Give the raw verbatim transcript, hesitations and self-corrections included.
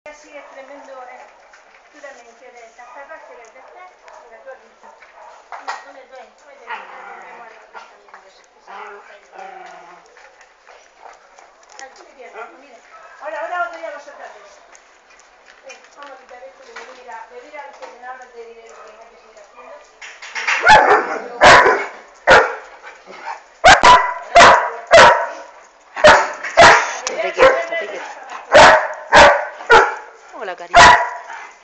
Así es tremendo, eh. Tu también quieres casarla, quieres después, mira, tú aquí. Mira, tú me duele, tú me duele, también aquí me quieres, mira. Ahora, ahora os doy a vosotras dos. Eh, vamos a quitar esto, que me voy a ir a, me voy a ir a desayunar, ahora te diré lo que tengo que seguir haciendo. Hola, cariño.